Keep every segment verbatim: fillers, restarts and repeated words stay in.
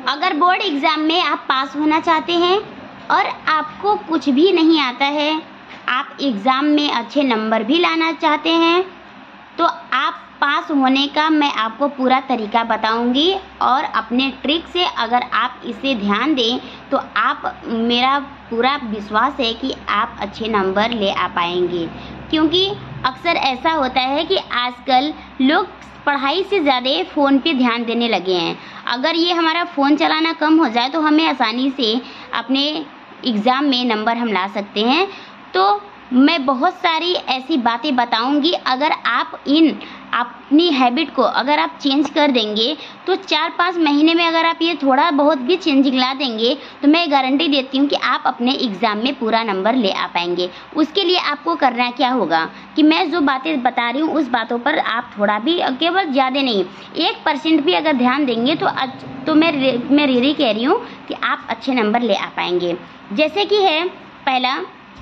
अगर board exam में आप पास होना चाहते हैं और आपको कुछ भी नहीं आता है, आप एग्ज़ाम में अच्छे नंबर भी लाना चाहते हैं, तो आप पास होने का मैं आपको पूरा तरीका बताऊंगी और अपने ट्रिक से अगर आप इसे ध्यान दें तो आप, मेरा पूरा विश्वास है कि आप अच्छे नंबर ले आ पाएंगे। क्योंकि अक्सर ऐसा होता है कि आजकल लोग पढ़ाई से ज़्यादा फ़ोन पे ध्यान देने लगे हैं। अगर ये हमारा फ़ोन चलाना कम हो जाए तो हमें आसानी से अपने एग्ज़ाम में नंबर हम ला सकते हैं। तो मैं बहुत सारी ऐसी बातें बताऊंगी, अगर आप इन अपनी हैबिट को अगर आप चेंज कर देंगे तो चार पाँच महीने में अगर आप ये थोड़ा बहुत भी चेंजिंग ला देंगे तो मैं गारंटी देती हूँ कि आप अपने एग्ज़ाम में पूरा नंबर ले आ पाएंगे। उसके लिए आपको करना क्या होगा कि मैं जो बातें बता रही हूँ उस बातों पर आप थोड़ा भी, केवल ज़्यादा नहीं, एक परसेंट भी अगर ध्यान देंगे तो तो मैं मैं रियली कह रही हूँ कि आप अच्छे नंबर ले आ पाएंगे। जैसे कि है पहला,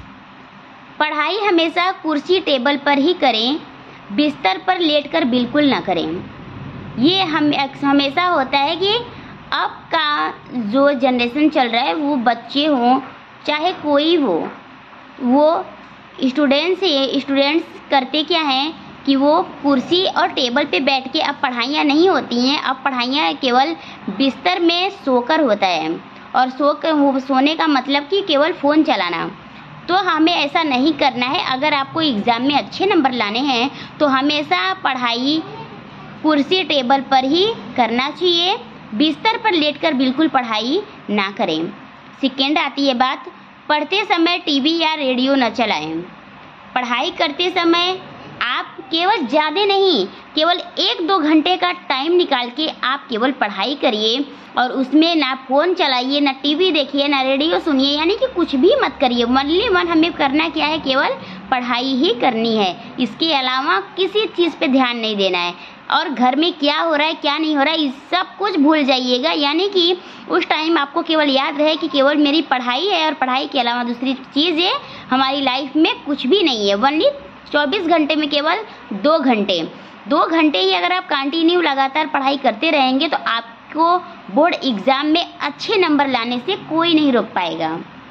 पढ़ाई हमेशा कुर्सी टेबल पर ही करें, बिस्तर पर लेटकर बिल्कुल ना करें। ये हम हमेशा होता है कि अब का जो जनरेशन चल रहा है, वो बच्चे हों चाहे कोई हो, वो स्टूडेंट्स है, स्टूडेंट्स करते क्या हैं कि वो कुर्सी और टेबल पे बैठ के, अब पढ़ाइयाँ नहीं होती हैं, अब पढ़ाइयाँ केवल बिस्तर में सोकर होता है। और सो कर सोने का मतलब कि केवल फ़ोन चलाना। तो हमें ऐसा नहीं करना है। अगर आपको एग्ज़ाम में अच्छे नंबर लाने हैं तो हमेशा पढ़ाई कुर्सी टेबल पर ही करना चाहिए, बिस्तर पर लेटकर बिल्कुल पढ़ाई ना करें। सेकेंड आती है बात, पढ़ते समय टीवी या रेडियो न चलाएं। पढ़ाई करते समय आप केवल ज़्यादा नहीं, केवल एक दो घंटे का टाइम निकाल के आप केवल पढ़ाई करिए और उसमें ना फ़ोन चलाइए, ना टीवी देखिए, ना रेडियो सुनिए, यानी कि कुछ भी मत करिए। ओनली वन हमें करना क्या है, केवल पढ़ाई ही करनी है। इसके अलावा किसी चीज़ पे ध्यान नहीं देना है। और घर में क्या हो रहा है क्या नहीं हो रहा है इस सब कुछ भूल जाइएगा। यानी कि उस टाइम आपको केवल याद रहे कि केवल मेरी पढ़ाई है और पढ़ाई के अलावा दूसरी चीज़ है हमारी लाइफ में कुछ भी नहीं है। ओनली चौबीस घंटे में केवल दो घंटे दो घंटे ही अगर आप कंटिन्यू लगातार पढ़ाई करते रहेंगे तो आपको बोर्ड एग्ज़ाम में अच्छे नंबर लाने से कोई नहीं रोक पाएगा।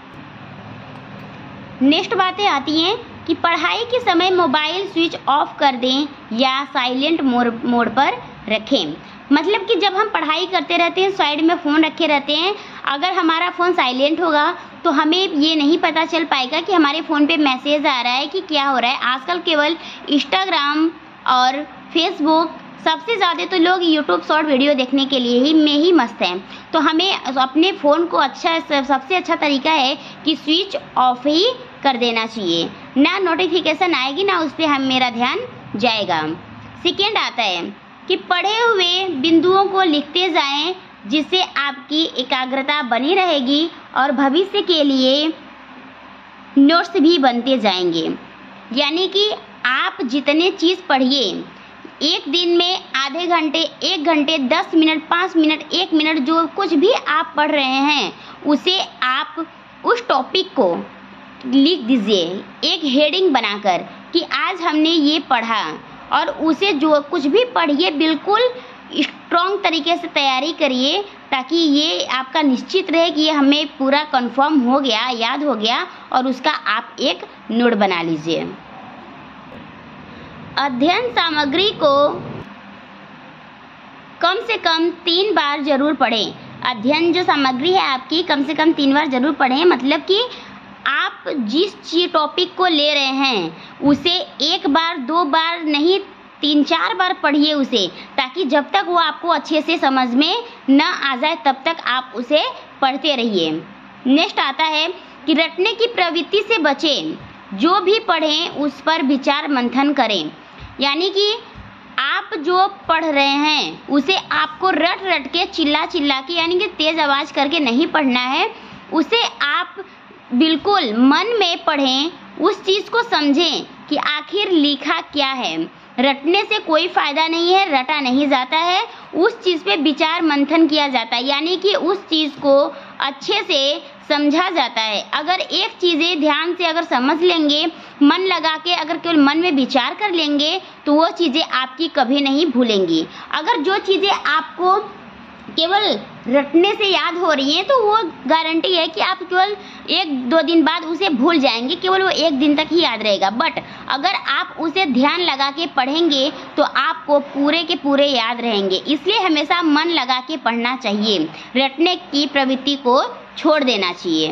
नेक्स्ट बातें आती हैं कि पढ़ाई के समय मोबाइल स्विच ऑफ कर दें या साइलेंट मोड मोड पर रखें। मतलब कि जब हम पढ़ाई करते रहते हैं, साइड में फ़ोन रखे रहते हैं, अगर हमारा फ़ोन साइलेंट होगा तो हमें ये नहीं पता चल पाएगा कि हमारे फ़ोन पे मैसेज आ रहा है कि क्या हो रहा है। आजकल केवल इंस्टाग्राम और फेसबुक, सबसे ज़्यादा तो लोग यूट्यूब शॉर्ट वीडियो देखने के लिए ही में ही मस्त हैं। तो हमें अपने फ़ोन को अच्छा, सबसे अच्छा तरीका है कि स्विच ऑफ ही कर देना चाहिए। ना नोटिफिकेशन आएगी ना उस पर हम मेरा ध्यान जाएगा। सेकेंड आता है कि पढ़े हुए बिंदुओं को लिखते जाएं, जिससे आपकी एकाग्रता बनी रहेगी और भविष्य के लिए नोट्स भी बनते जाएंगे। यानी कि आप जितने चीज़ पढ़िए, एक दिन में आधे घंटे, एक घंटे, दस मिनट, पाँच मिनट, एक मिनट, जो कुछ भी आप पढ़ रहे हैं उसे आप उस टॉपिक को लिख दीजिए एक हेडिंग बनाकर कि आज हमने ये पढ़ा, और उसे जो कुछ भी पढ़िए बिल्कुल स्ट्रॉन्ग तरीके से तैयारी करिए ताकि ये आपका निश्चित रहे कि ये हमें पूरा कंफर्म हो गया, याद हो गया, और उसका आप एक नोट बना लीजिए। अध्ययन सामग्री को कम से कम तीन बार जरूर पढ़ें। अध्ययन जो सामग्री है आपकी कम से कम तीन बार जरूर पढ़ें। मतलब कि आप जिस चीज टॉपिक को ले रहे हैं उसे एक बार दो बार नहीं, तीन चार बार पढ़िए उसे, ताकि जब तक वो आपको अच्छे से समझ में न आ जाए तब तक आप उसे पढ़ते रहिए। नेक्स्ट आता है कि रटने की प्रवृत्ति से बचें। जो भी पढ़ें उस पर विचार मंथन करें। यानी कि आप जो पढ़ रहे हैं उसे आपको रट रट के, चिल्ला चिल्ला के, यानी कि तेज़ आवाज़ करके नहीं पढ़ना है। उसे आप बिल्कुल मन में पढ़ें, उस चीज़ को समझें कि आखिर लिखा क्या है। रटने से कोई फ़ायदा नहीं है, रटा नहीं जाता है, उस चीज़ पे विचार मंथन किया जाता है। यानी कि उस चीज़ को अच्छे से समझा जाता है। अगर एक चीज़ें ध्यान से अगर समझ लेंगे, मन लगा के अगर केवल मन में विचार कर लेंगे तो वो चीज़ें आपकी कभी नहीं भूलेंगी। अगर जो चीज़ें आपको केवल रटने से याद हो रही है तो वो गारंटी है कि आप केवल एक दो दिन बाद उसे भूल जाएंगे, केवल वो एक दिन तक ही याद रहेगा। बट अगर आप उसे ध्यान लगा के पढ़ेंगे तो आपको पूरे के पूरे याद रहेंगे। इसलिए हमेशा मन लगा के पढ़ना चाहिए, रटने की प्रवृत्ति को छोड़ देना चाहिए।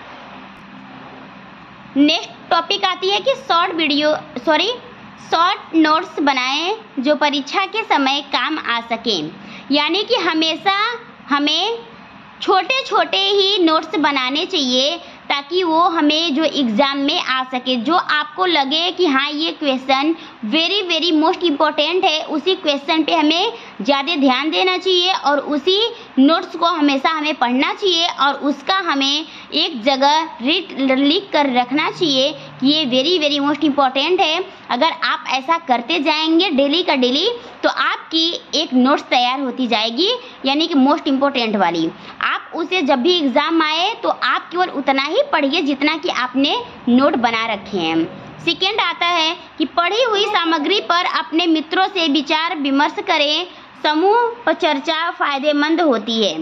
नेक्स्ट टॉपिक आती है कि short video sorry short notes बनाएं जो परीक्षा के समय काम आ सकें। यानी कि हमेशा हमें छोटे छोटे ही नोट्स बनाने चाहिए ताकि वो हमें जो एग्ज़ाम में आ सके। जो आपको लगे कि हाँ ये question very very most important है, उसी क्वेश्चन पे हमें ज़्यादा ध्यान देना चाहिए और उसी नोट्स को हमेशा हमें पढ़ना चाहिए और उसका हमें एक जगह लिख कर रखना चाहिए कि ये वेरी वेरी मोस्ट इम्पोर्टेंट है। अगर आप ऐसा करते जाएंगे डेली का डेली तो आपकी एक नोट्स तैयार होती जाएगी, यानी कि मोस्ट इम्पोर्टेंट वाली। आप उसे जब भी एग्ज़ाम आए तो आप केवल उतना ही पढ़िए जितना कि आपने नोट बना रखे हैं। सेकेंड आता है कि पढ़ी हुई सामग्री पर अपने मित्रों से विचार विमर्श करें। समूह पर चर्चा फायदेमंद होती है।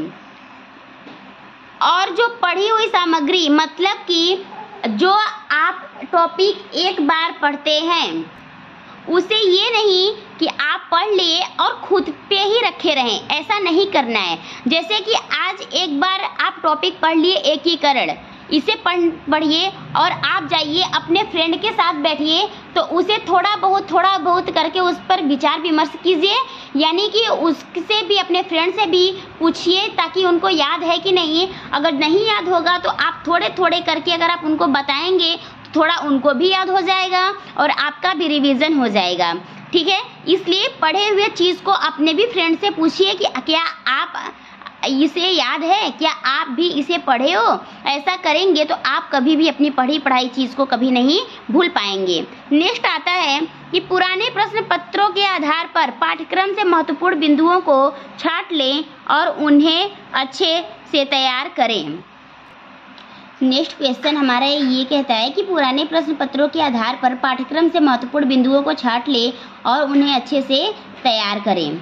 और जो पढ़ी हुई सामग्री मतलब कि जो आप टॉपिक एक बार पढ़ते हैं उसे ये नहीं कि आप पढ़ लिए और खुद पे ही रखे रहें, ऐसा नहीं करना है। जैसे कि आज एक बार आप टॉपिक पढ़ लिए एकीकरण, इसे पढ़ पढ़िए और आप जाइए अपने फ्रेंड के साथ बैठिए तो उसे थोड़ा बहुत थोड़ा बहुत करके उस पर विचार विमर्श कीजिए। यानी कि उससे भी अपने फ्रेंड से भी पूछिए ताकि उनको याद है कि नहीं। अगर नहीं याद होगा तो आप थोड़े थोड़े करके अगर आप उनको बताएंगे तो थोड़ा उनको भी याद हो जाएगा और आपका भी रिवीजन हो जाएगा। ठीक है, इसलिए पढ़े हुए चीज़ को अपने भी फ्रेंड से पूछिए कि क्या आप इसे याद है, क्या आप भी इसे पढ़े हो। ऐसा करेंगे तो आप कभी भी अपनी पढ़ी पढ़ाई चीज़ को कभी नहीं भूल पाएंगे। नेक्स्ट आता है कि पुराने प्रश्न पत्रों के आधार पर पाठ्यक्रम से महत्वपूर्ण बिंदुओं को छांट लें और उन्हें अच्छे से तैयार करें। नेक्स्ट क्वेश्चन हमारा ये कहता है कि पुराने प्रश्न पत्रों के आधार पर पाठ्यक्रम से महत्वपूर्ण बिंदुओं को छांट लें और उन्हें अच्छे से तैयार करें।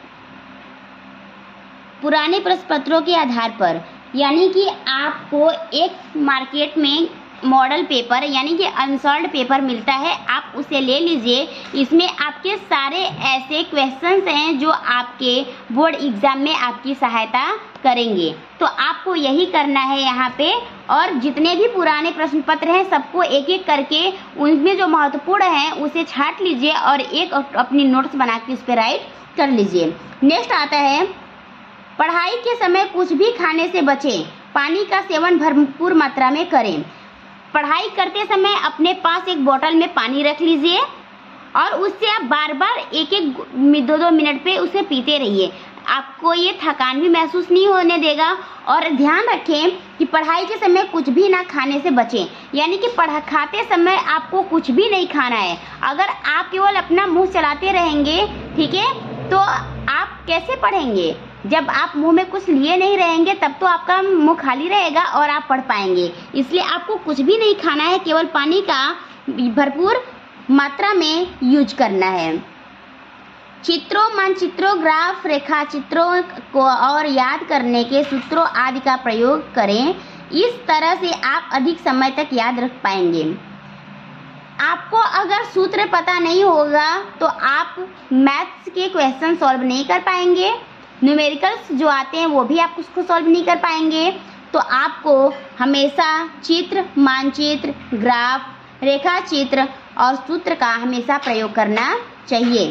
पुराने प्रश्न पत्रों के आधार पर यानी कि आपको एक मार्केट में मॉडल पेपर यानी कि अनसॉल्व्ड पेपर मिलता है, आप उसे ले लीजिए। इसमें आपके सारे ऐसे क्वेश्चंस हैं जो आपके बोर्ड एग्जाम में आपकी सहायता करेंगे। तो आपको यही करना है यहाँ पे, और जितने भी पुराने प्रश्न पत्र हैं सबको एक एक करके उनमें जो महत्वपूर्ण है उसे छांट लीजिए और एक अपनी नोट्स बना के उस पर राइट कर लीजिए। नेक्स्ट आता है पढ़ाई के समय कुछ भी खाने से बचें, पानी का सेवन भरपूर मात्रा में करें। पढ़ाई करते समय अपने पास एक बोतल में पानी रख लीजिए और उससे आप बार बार एक एक दो दो मिनट पे उसे पीते रहिए। आपको ये थकान भी महसूस नहीं होने देगा। और ध्यान रखें कि पढ़ाई के समय कुछ भी ना खाने से बचें, यानी कि पढ़ा खाते समय आपको कुछ भी नहीं खाना है। अगर आप केवल अपना मुंह चलाते रहेंगे, ठीक है, तो आप कैसे पढ़ेंगे? जब आप मुंह में कुछ लिए नहीं रहेंगे तब तो आपका मुंह खाली रहेगा और आप पढ़ पाएंगे। इसलिए आपको कुछ भी नहीं खाना है, केवल पानी का भरपूर मात्रा में यूज करना है। चित्रों, मानचित्रों, ग्राफ, रेखा चित्रों को और याद करने के सूत्रों आदि का प्रयोग करें। इस तरह से आप अधिक समय तक याद रख पाएंगे। आपको अगर सूत्र पता नहीं होगा तो आप मैथ्स के क्वेश्चन सॉल्व नहीं कर पाएंगे, न्यूमेरिकल्स जो आते हैं वो भी आप उसको सॉल्व नहीं कर पाएंगे। तो आपको हमेशा चित्र, मानचित्र, ग्राफ, रेखा चित्र और सूत्र का हमेशा प्रयोग करना चाहिए,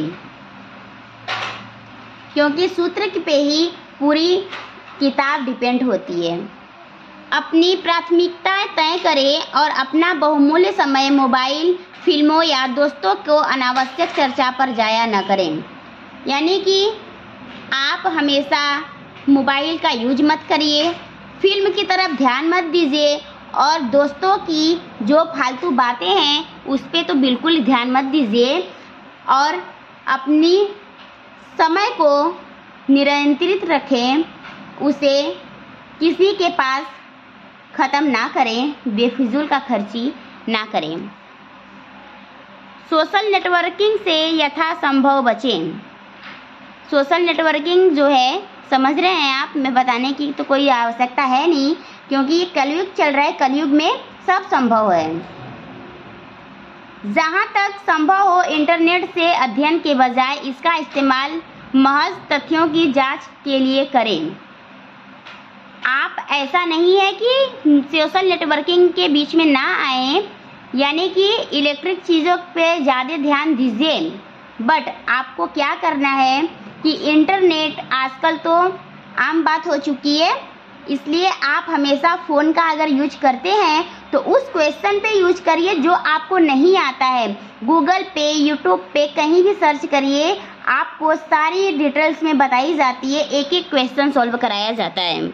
क्योंकि सूत्र पे ही पूरी किताब डिपेंड होती है। अपनी प्राथमिकताएं तय करें और अपना बहुमूल्य समय मोबाइल, फिल्मों या दोस्तों को अनावश्यक चर्चा पर जाया न करें। यानी कि आप हमेशा मोबाइल का यूज मत करिए, फिल्म की तरफ ध्यान मत दीजिए और दोस्तों की जो फालतू बातें हैं उस पर तो बिल्कुल ध्यान मत दीजिए। और अपनी समय को नियंत्रित रखें, उसे किसी के पास ख़त्म ना करें, बेफिजूल का खर्ची ना करें। सोशल नेटवर्किंग से यथासंभव बचें। सोशल नेटवर्किंग जो है, समझ रहे हैं आप, मैं बताने की तो कोई आवश्यकता है नहीं, क्योंकि ये कलयुग चल रहा है, कलयुग में सब संभव है। जहाँ तक संभव हो इंटरनेट से अध्ययन के बजाय इसका इस्तेमाल महज तथ्यों की जांच के लिए करें। आप ऐसा नहीं है कि सोशल नेटवर्किंग के बीच में ना आए, यानी कि इलेक्ट्रिक चीज़ों पे ज़्यादा ध्यान दीजिए, बट आपको क्या करना है कि इंटरनेट आजकल तो आम बात हो चुकी है, इसलिए आप हमेशा फ़ोन का अगर यूज करते हैं तो उस क्वेश्चन पे यूज करिए जो आपको नहीं आता है। गूगल पे, यूट्यूब पे कहीं भी सर्च करिए, आपको सारी डिटेल्स में बताई जाती है, एक एक क्वेश्चन सॉल्व कराया जाता है।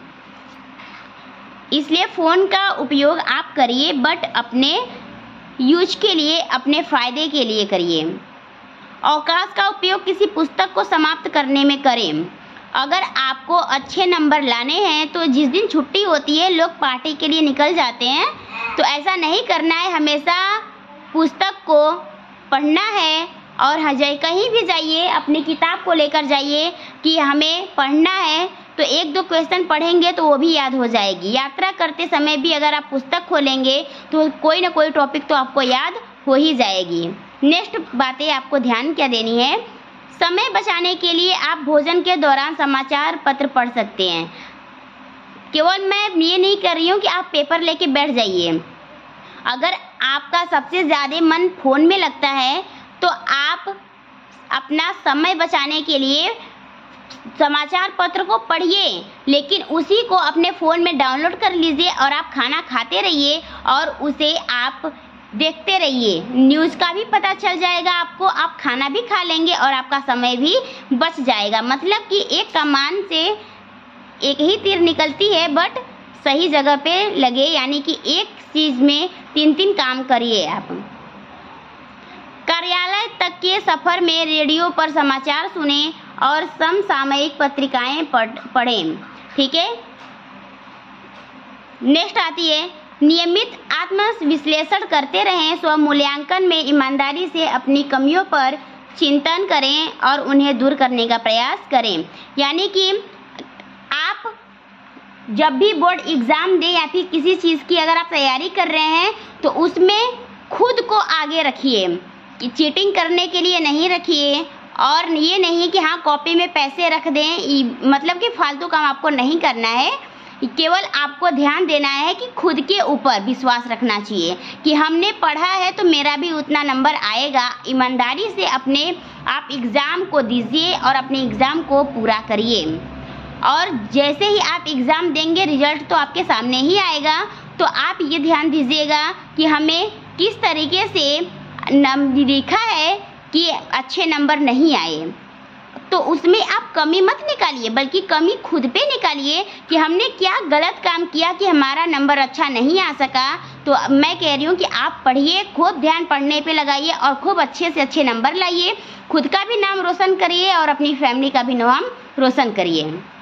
इसलिए फ़ोन का उपयोग आप करिए, बट अपने यूज के लिए, अपने फ़ायदे के लिए करिए। अवकाश का उपयोग किसी पुस्तक को समाप्त करने में करें। अगर आपको अच्छे नंबर लाने हैं तो जिस दिन छुट्टी होती है लोग पार्टी के लिए निकल जाते हैं, तो ऐसा नहीं करना है। हमेशा पुस्तक को पढ़ना है और हजाए कहीं भी जाइए अपनी किताब को लेकर जाइए कि हमें पढ़ना है, तो एक दो क्वेश्चन पढ़ेंगे तो वो भी याद हो जाएगी। यात्रा करते समय भी अगर आप पुस्तक खोलेंगे तो कोई ना कोई टॉपिक तो आपको याद हो ही जाएगी। नेक्स्ट बातें आपको ध्यान क्या देनी है, समय बचाने के लिए आप भोजन के दौरान समाचार पत्र पढ़ सकते हैं। केवल मैं ये नहीं कर रही हूँ कि आप पेपर लेके बैठ जाइए। अगर आपका सबसे ज़्यादा मन फ़ोन में लगता है तो आप अपना समय बचाने के लिए समाचार पत्र को पढ़िए, लेकिन उसी को अपने फ़ोन में डाउनलोड कर लीजिए और आप खाना खाते रहिए और उसे आप देखते रहिए। न्यूज़ का भी पता चल जाएगा आपको, आप खाना भी खा लेंगे और आपका समय भी बच जाएगा। मतलब कि एक कमान से एक ही तीर निकलती है, बट सही जगह पे लगे, यानी कि एक चीज़ में तीन तीन काम करिए आप। कार्यालय तक के सफ़र में रेडियो पर समाचार सुने और समसामयिक पत्रिकाएं पढ़ें। ठीक है, नेक्स्ट आती है, नियमित आत्म विश्लेषण करते रहें। स्व मूल्यांकन में ईमानदारी से अपनी कमियों पर चिंतन करें और उन्हें दूर करने का प्रयास करें। यानी कि आप जब भी बोर्ड एग्ज़ाम दें या फिर किसी चीज़ की अगर आप तैयारी कर रहे हैं तो उसमें खुद को आगे रखिए, कि चीटिंग करने के लिए नहीं रखिए, और ये नहीं कि हाँ कॉपी में पैसे रख दें, मतलब कि फालतू काम आपको नहीं करना है। केवल आपको ध्यान देना है कि खुद के ऊपर विश्वास रखना चाहिए कि हमने पढ़ा है तो मेरा भी उतना नंबर आएगा। ईमानदारी से अपने आप एग्ज़ाम को दीजिए और अपने एग्ज़ाम को पूरा करिए, और जैसे ही आप एग्ज़ाम देंगे रिजल्ट तो आपके सामने ही आएगा। तो आप ये ध्यान दीजिएगा कि हमें किस तरीके से लिखा है कि अच्छे नंबर नहीं आए, तो उसमें आप कमी मत निकालिए, बल्कि कमी खुद पे निकालिए कि हमने क्या गलत काम किया कि हमारा नंबर अच्छा नहीं आ सका। तो मैं कह रही हूँ कि आप पढ़िए, खूब ध्यान पढ़ने पे लगाइए और खूब अच्छे से अच्छे नंबर लाइए, खुद का भी नाम रोशन करिए और अपनी फैमिली का भी नाम रोशन करिए।